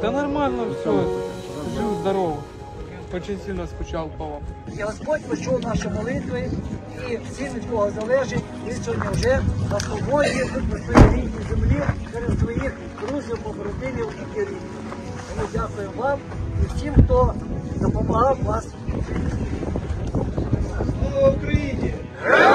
Да нормально все. Жив, здорово. Очень сильно скучал по вам. І Господь почув наші молитви, і всім від Бога залежить. Він сьогодні вже на свободі, тут на своїй рідній землі, серед своїх друзів, побратимів і рідних. Тому дякую вам і всім, хто допомагав вас. Слава Україні! Героям